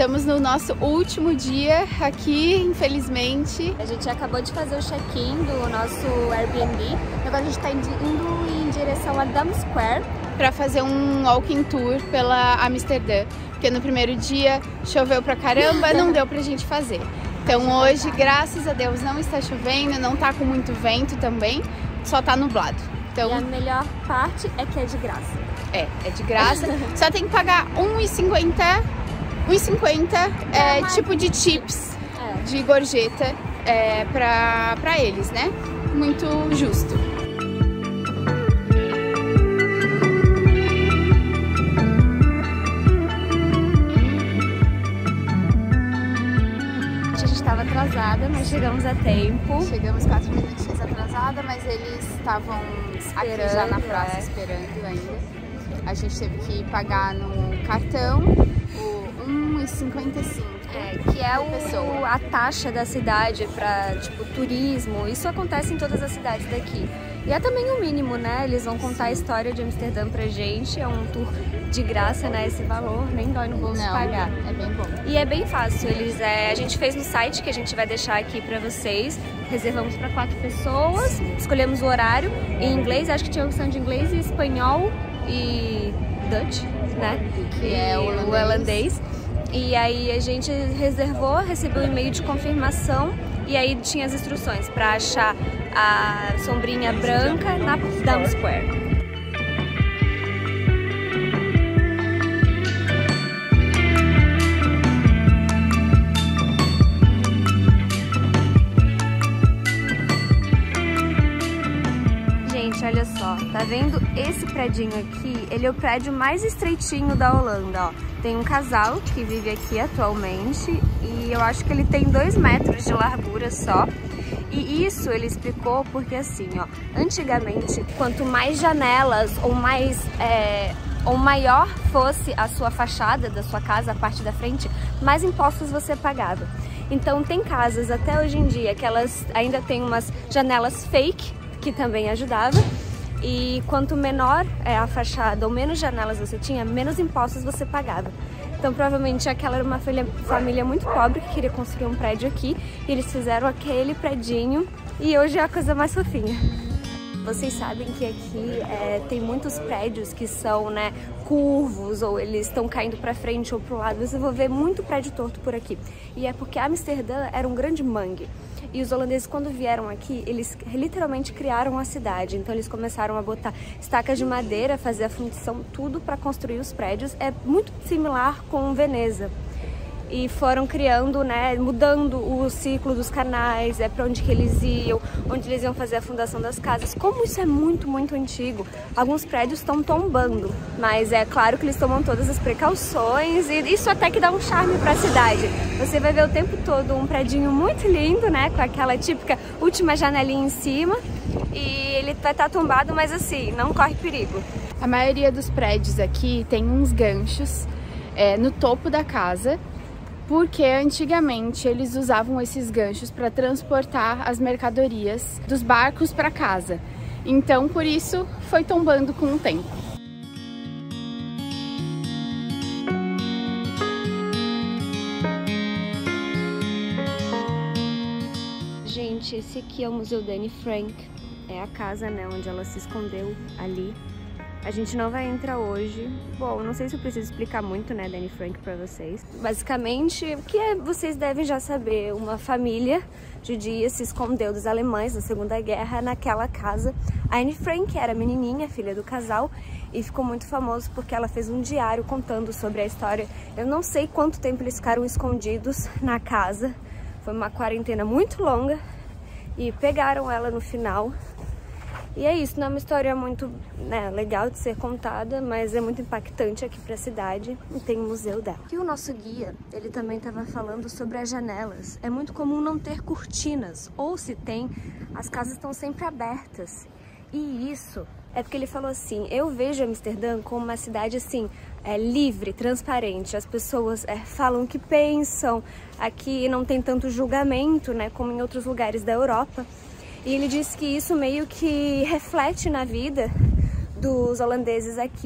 Estamos no nosso último dia aqui, infelizmente. A gente acabou de fazer o check-in do nosso Airbnb. Agora a gente está indo em direção a Dam Square para fazer um walking tour pela Amsterdã. Porque no primeiro dia choveu pra caramba, não deu pra gente fazer. Então hoje, graças a Deus, não está chovendo, não tá com muito vento também, só tá nublado. Então, e a melhor parte é que é de graça. É de graça. Só tem que pagar R$1,50 tipo de chips de gorjeta pra eles, né? Muito justo. Atrasada, mas chegamos a tempo. Chegamos 4 minutinhos atrasada, mas eles estavam aqui já na praça esperando ainda. A gente teve que pagar no cartão o R$1,55. Que é a taxa da cidade para turismo. Isso acontece em todas as cidades daqui. E é também o mínimo, né? Eles vão contar a história de Amsterdã pra gente. É um tour de graça, né? Esse valor nem dói no bolso pagar. É bem bom. E é bem fácil. A gente fez no site que a gente vai deixar aqui pra vocês. Reservamos para 4 pessoas. Escolhemos o horário em inglês. Acho que tinha a opção de inglês e espanhol e Dutch, né? Que é o holandês. E aí a gente reservou, recebeu um e-mail de confirmação e aí tinha as instruções para achar a sombrinha branca na Dam Square. Gente, olha só, tá vendo esse predinho aqui? Ele é o prédio mais estreitinho da Holanda, ó. Tem um casal que vive aqui atualmente e eu acho que ele tem 2 metros de largura só. E isso ele explicou porque assim, ó, antigamente, quanto mais janelas ou maior fosse a sua fachada da sua casa, a parte da frente, mais impostos você pagava. Então tem casas até hoje em dia que elas ainda têm umas janelas fake, que também ajudava. E quanto menor a fachada ou menos janelas você tinha, menos impostos você pagava. Então provavelmente aquela era uma família muito pobre que queria construir um prédio aqui. E eles fizeram aquele predinho e hoje é a coisa mais fofinha. Vocês sabem que aqui tem muitos prédios que são, né, curvos ou eles estão caindo para frente ou para o lado. Você vai ver muito prédio torto por aqui. E é porque Amsterdã era um grande mangue. E os holandeses, quando vieram aqui, eles literalmente criaram a cidade. Então eles começaram a botar estacas de madeira, fazer a fundição, tudo para construir os prédios. É muito similar com Veneza. E foram criando, né, mudando o ciclo dos canais, para onde que eles iam, onde eles iam fazer a fundação das casas. Como isso é muito, muito antigo, alguns prédios estão tombando, mas é claro que eles tomam todas as precauções e isso até que dá um charme para a cidade. Você vai ver o tempo todo um predinho muito lindo, né, com aquela típica última janelinha em cima e ele vai estar tombado, mas assim, não corre perigo. A maioria dos prédios aqui tem uns ganchos no topo da casa, porque antigamente eles usavam esses ganchos para transportar as mercadorias dos barcos para casa. Então, por isso, foi tombando com o tempo. Gente, esse aqui é o Museu da Anne Frank. É a casa, né, onde ela se escondeu ali. A gente não vai entrar hoje. Bom, não sei se eu preciso explicar muito, né, da Anne Frank pra vocês. Basicamente, o que vocês devem já saber, uma família judia se escondeu dos alemães na Segunda Guerra naquela casa. A Anne Frank era menininha, filha do casal, e ficou muito famoso porque ela fez um diário contando sobre a história. Eu não sei quanto tempo eles ficaram escondidos na casa. Foi uma quarentena muito longa e pegaram ela no final. E é isso, não é uma história muito, né, legal de ser contada, mas é muito impactante aqui para a cidade e tem um museu dela. E o nosso guia, ele também estava falando sobre as janelas. É muito comum não ter cortinas, ou se tem, as casas estão sempre abertas. E isso é porque ele falou assim, eu vejo Amsterdã como uma cidade assim, livre, transparente. As pessoas falam o que pensam, aqui não tem tanto julgamento, né, como em outros lugares da Europa. E ele disse que isso meio que reflete na vida dos holandeses aqui,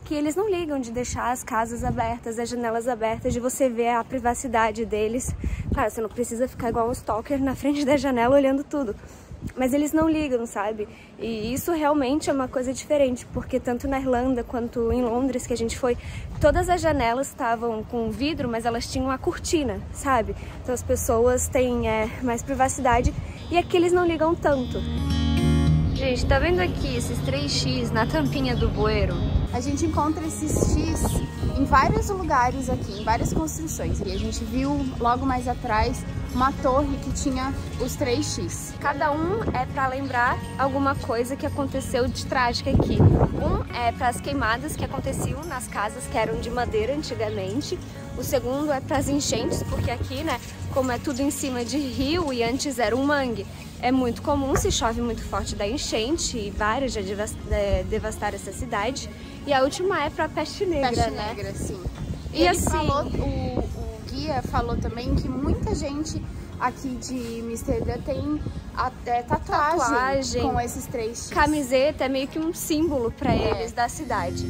que eles não ligam de deixar as casas abertas, as janelas abertas, de você ver a privacidade deles. Claro, você não precisa ficar igual um stalker na frente da janela olhando tudo, mas eles não ligam, sabe? E isso realmente é uma coisa diferente, porque tanto na Irlanda quanto em Londres, que a gente foi, todas as janelas estavam com vidro, mas elas tinham a cortina, sabe? Então as pessoas têm mais privacidade, e aqui eles não ligam tanto. Gente, tá vendo aqui esses 3x na tampinha do bueiro? A gente encontra esses X em vários lugares aqui, em várias construções. E a gente viu logo mais atrás uma torre que tinha os 3X. Cada um é para lembrar alguma coisa que aconteceu de trágica aqui. Um é para as queimadas que aconteciam nas casas que eram de madeira antigamente. O segundo é para as enchentes, porque aqui, né, como é tudo em cima de rio e antes era um mangue, é muito comum, se chove muito forte, da enchente, e várias já devastaram essa cidade. E a última é para a peste negra, Peste né? negra, sim. E ele assim, falou, o guia falou também que muita gente aqui de Amsterdã tem até tatuagem com esses 3X. Camiseta é meio que um símbolo para eles da cidade.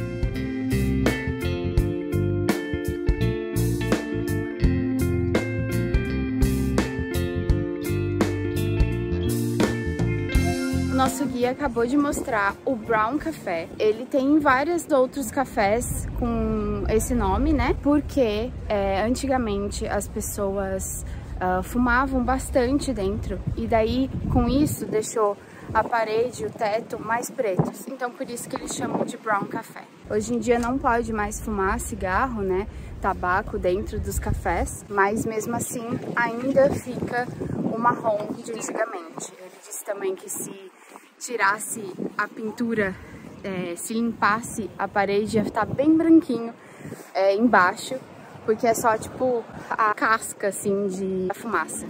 Nosso guia acabou de mostrar o Brown Café. Ele tem vários outros cafés com esse nome, né? Porque antigamente as pessoas fumavam bastante dentro. E daí, com isso, deixou a parede e o teto mais pretos. Então, por isso que eles chamam de Brown Café. Hoje em dia não pode mais fumar cigarro, né? Tabaco dentro dos cafés. Mas mesmo assim, ainda fica o marrom de antigamente. Ele disse também que se tirasse a pintura, se limpasse a parede, ia ficar bem branquinho embaixo, porque é só tipo a casca assim de fumaça.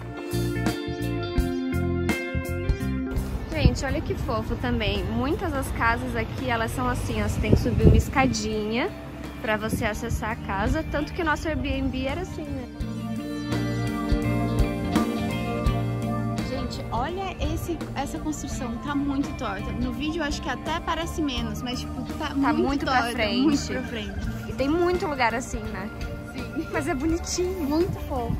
Gente, olha que fofo também. Muitas das casas aqui, elas são assim, ó, você tem que subir uma escadinha pra você acessar a casa, tanto que nosso Airbnb era assim, né? Olha essa construção, tá muito torta. No vídeo eu acho que até parece menos, mas tipo, tá muito torta, pra frente. Muito pra frente. E tem muito lugar assim, né? Sim. Mas é bonitinho. Muito fofo.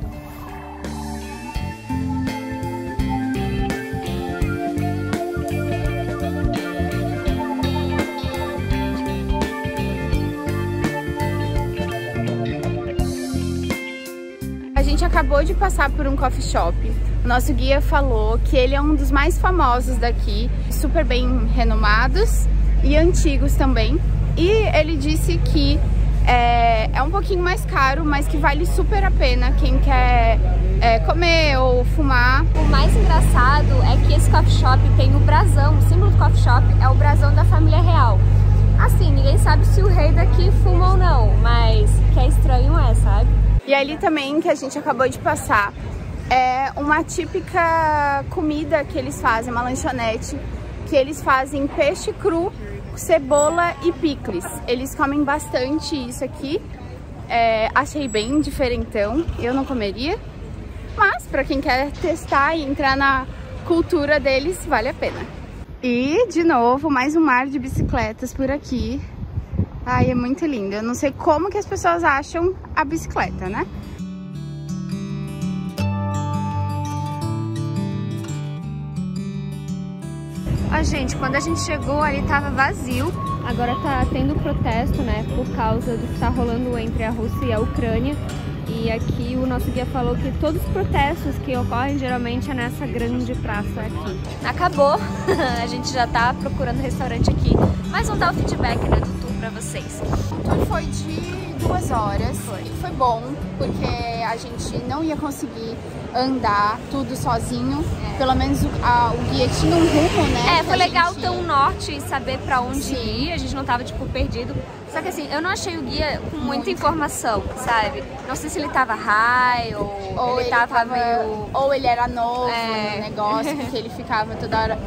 A gente acabou de passar por um coffee shop. O nosso guia falou que ele é um dos mais famosos daqui, super bem renomados e antigos também. E ele disse que é um pouquinho mais caro, mas que vale super a pena quem quer comer ou fumar. O mais engraçado é que esse coffee shop tem o brasão, o símbolo do coffee shop é o brasão da família real. Assim, ninguém sabe se o rei daqui fuma ou não, mas que é estranho sabe? E ali também, que a gente acabou de passar, é uma típica comida que eles fazem, uma lanchonete, que eles fazem peixe cru, cebola e picles. Eles comem bastante isso aqui. Achei bem diferentão, eu não comeria, mas para quem quer testar e entrar na cultura deles, vale a pena. E, de novo, mais um mar de bicicletas por aqui. Ai, é muito lindo. Eu não sei como que as pessoas acham a bicicleta, né? Ó, gente, quando a gente chegou ali tava vazio. Agora tá tendo protesto, né, por causa do que tá rolando entre a Rússia e a Ucrânia. E aqui o nosso guia falou que todos os protestos que ocorrem geralmente é nessa grande praça aqui. Acabou, a gente já tá procurando restaurante aqui, mas vamos dar o feedback, né, do tour pra vocês. O tour foi de 2 horas e foi bom, porque a gente não ia conseguir andar tudo sozinho. Pelo menos o guia tinha um rumo, né? Foi legal ter um norte e saber pra onde ir, a gente não tava, tipo, perdido. Só que assim, eu não achei o guia com muita informação, sabe? Não sei se ele tava high ou ele tava meio... Ou ele era novo no negócio, porque ele ficava toda hora...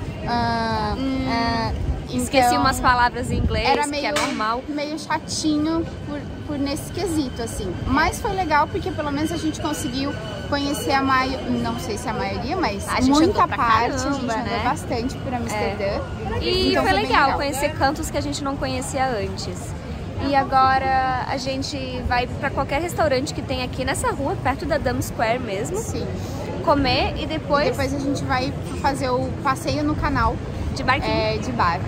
Esqueci então, umas palavras em inglês, era meio, que é normal. Meio chatinho por nesse quesito, assim. Mas foi legal porque pelo menos a gente conseguiu conhecer não sei se a maioria, mas a gente muita andou pra parte, caramba, a gente andou bastante por Amsterdã. E então foi legal legal conhecer cantos que a gente não conhecia antes. E agora a gente vai pra qualquer restaurante que tem aqui nessa rua, perto da Dam Square mesmo. Sim. Comer e depois a gente vai fazer o passeio no canal. De barquinho. De barco.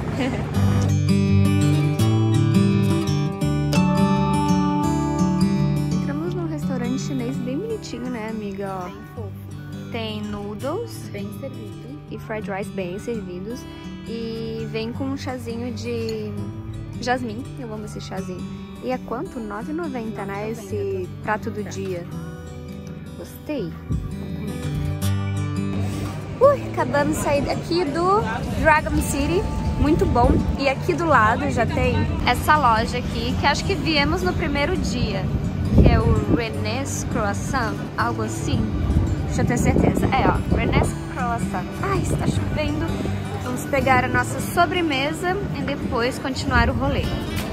Entramos num restaurante chinês bem bonitinho, né, amiga? Ó, Bem fofo. tem noodles Bem servido. e fried rice bem servidos. E vem com um chazinho de jasmim. Eu amo esse chazinho. E é quanto? R$ 9,90, né? Esse prato do dia. Gostei. Acabamos de sair aqui do Dragon City. Muito bom. E aqui do lado já tem essa loja aqui, que acho que viemos no primeiro dia. Que é o René's Croissant. Algo assim. Deixa eu ter certeza. É, ó. René's Croissant. Ai, está chovendo. Vamos pegar a nossa sobremesa e depois continuar o rolê.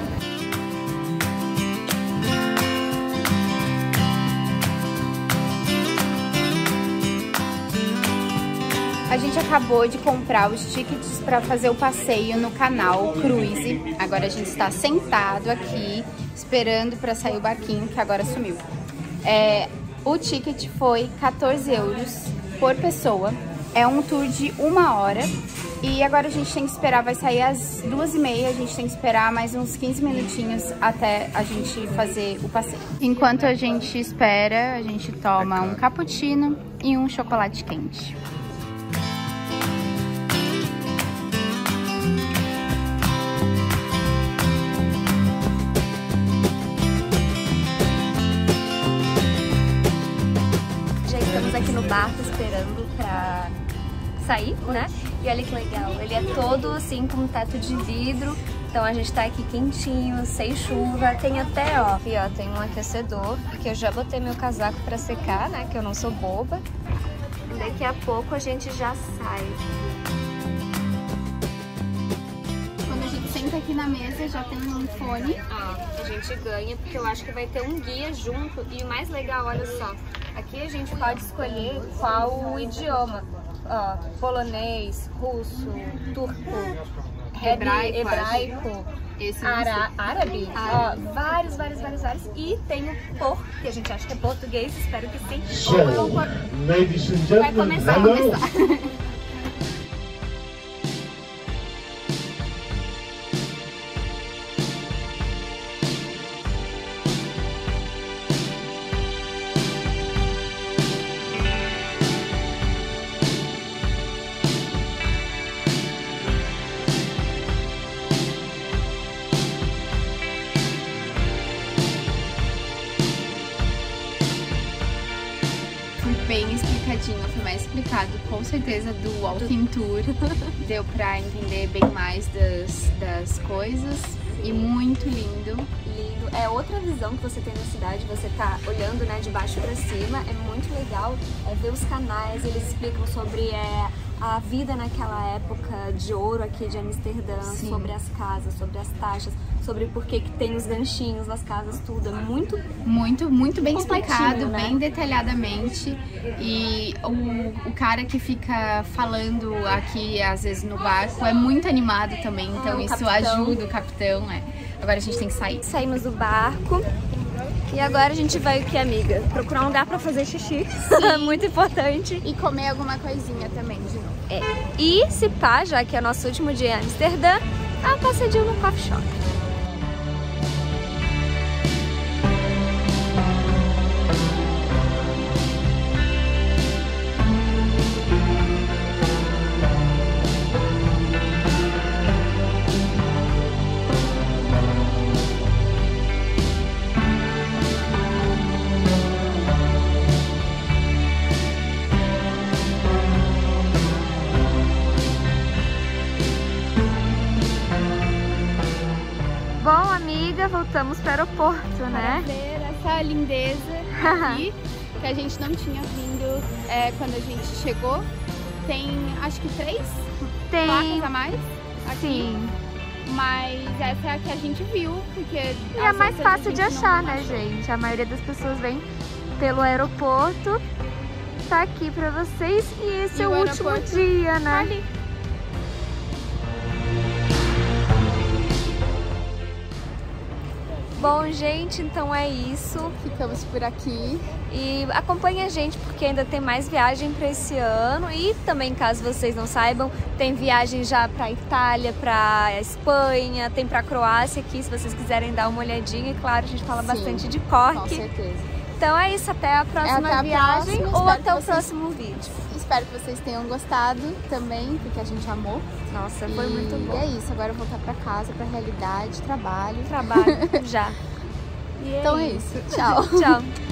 A gente acabou de comprar os tickets para fazer o passeio no canal Cruise. Agora a gente está sentado aqui, esperando para sair o barquinho, que agora sumiu. O ticket foi 14 euros por pessoa. É um tour de 1 hora. E agora a gente tem que esperar, vai sair às 2h30, a gente tem que esperar mais uns 15 minutinhos até a gente fazer o passeio. Enquanto a gente espera, a gente toma um cappuccino e um chocolate quente. Já estamos aqui no barco esperando pra sair, né? E olha que legal, ele é todo assim com teto de vidro, então a gente tá aqui quentinho, sem chuva, tem até, ó, aqui ó, tem um aquecedor, que eu já botei meu casaco pra secar, né, que eu não sou boba. Daqui a pouco a gente já sai. Quando a gente senta aqui na mesa, já tem um fone. Ó, a gente ganha, porque eu acho que vai ter um guia junto, e o mais legal, olha só, aqui a gente pode escolher qual o idioma. Ó, polonês, russo, turco, hebraico, árabe, ó, vários. E tem o que a gente acha que é português, espero que sim. So, ladies and Vai gentlemen, começar. hello. Bem explicadinho, foi mais explicado com certeza do Walking Tour. Deu pra entender bem mais das coisas e muito lindo. Lindo, é outra visão que você tem da cidade, você tá olhando, né, de baixo pra cima, é muito legal ver os canais, eles explicam sobre a vida naquela época de ouro aqui de Amsterdã, Sim. sobre as casas, sobre as taxas, sobre por que tem os ganchinhos nas casas, tudo, é muito bem completinho, explicado, né? bem detalhadamente. E o cara que fica falando aqui, às vezes, no barco, é muito animado também, então o isso capitão. ajuda o capitão. Agora a gente tem que sair. Saímos do barco e agora a gente vai o que, amiga? Procurar um lugar pra fazer xixi, muito importante. E comer alguma coisinha também, de novo. E se pá, já que é nosso último dia em Amsterdã, a passadinha no coffee shop. Bom, amiga, voltamos para o aeroporto, né? Para ver essa lindeza aqui, que a gente não tinha vindo quando a gente chegou. Tem, acho que 3 placas a mais aqui. Sim. Mas essa é a que a gente viu, porque... E é mais fácil de achar, né, gente? A maioria das pessoas vem pelo aeroporto tá aqui pra vocês e esse E é o o último aeroporto dia, né? ali. Bom, gente, então é isso. Ficamos por aqui. E acompanhe a gente porque ainda tem mais viagem para esse ano e também, caso vocês não saibam, tem viagem já para Itália, para Espanha, tem para Croácia aqui, se vocês quiserem dar uma olhadinha. E claro, a gente fala Sim, bastante de Com Cork. certeza. Então é isso, até a próxima Até a viagem próxima, ou espero até o que vocês- próximo vídeo. Espero que vocês tenham gostado também, porque a gente amou. Nossa, foi muito E bom. é isso, agora eu vou voltar pra casa, pra realidade, trabalho. Trabalho já. Então é isso. Tchau. Tchau.